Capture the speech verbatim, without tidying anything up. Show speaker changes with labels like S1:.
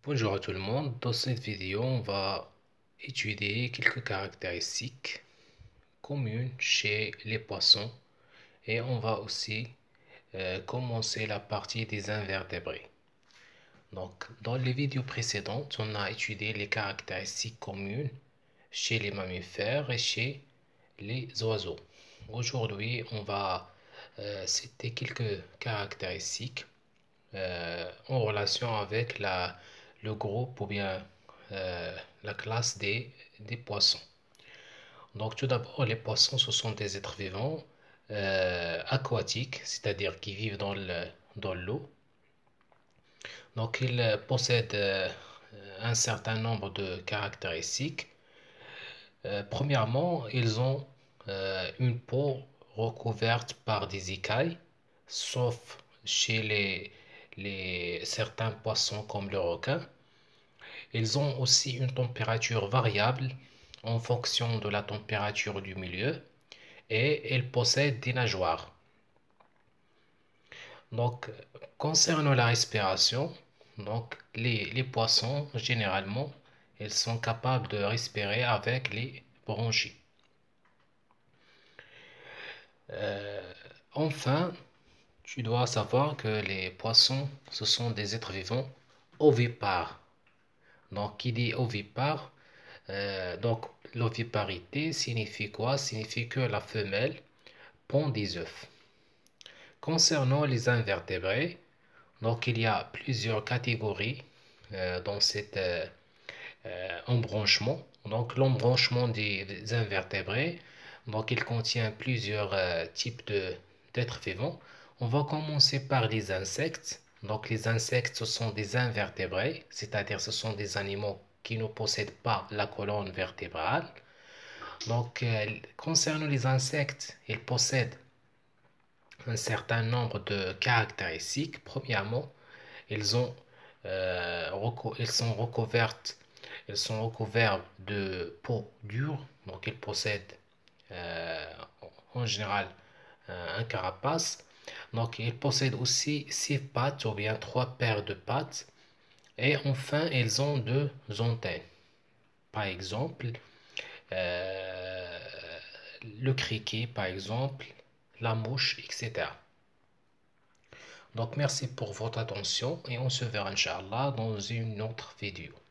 S1: Bonjour à tout le monde. Dans cette vidéo, on va étudier quelques caractéristiques communes chez les poissons et on va aussi euh, commencer la partie des invertébrés. Donc, dans les vidéos précédentes, on a étudié les caractéristiques communes chez les mammifères et chez les oiseaux. Aujourd'hui, on va euh, citer quelques caractéristiques euh, en relation avec la, le groupe ou bien euh, la classe des, des poissons. Donc tout d'abord, les poissons, ce sont des êtres vivants euh, aquatiques, c'est-à-dire qui vivent dans le, dans l'eau. Donc ils possèdent euh, un certain nombre de caractéristiques. Euh, premièrement, ils ont euh, une peau recouverte par des écailles, sauf chez les, les, certains poissons comme le requin. Ils ont aussi une température variable en fonction de la température du milieu et ils possèdent des nageoires. Donc, concernant la respiration, donc les, les poissons, généralement, ils sont capables de respirer avec les bronchies. Euh, enfin, tu dois savoir que les poissons, ce sont des êtres vivants ovipares. Donc, qui dit ovipare, euh, donc l'oviparité signifie quoi? Signifie que la femelle pond des œufs. Concernant les invertébrés, donc il y a plusieurs catégories euh, dans cet euh, euh, embranchement. Donc l'embranchement des, des invertébrés, donc il contient plusieurs euh, types de d'êtres vivants. On va commencer par les insectes. Donc les insectes, ce sont des invertébrés, c'est-à-dire ce sont des animaux qui ne possèdent pas la colonne vertébrale. Donc euh, concernant les insectes, ils possèdent un certain nombre de caractéristiques. Premièrement, ils ont euh, ils sont recouvertes, ils sont recouverts de peau dure, donc ils possèdent euh, en général euh, un carapace. Donc ils possèdent aussi six pattes ou bien trois paires de pattes. Et enfin, ils ont deux antennes. Par exemple, euh, le criquet, par exemple, la mouche, et cetera. Donc merci pour votre attention et on se verra, Inch'Allah, dans une autre vidéo.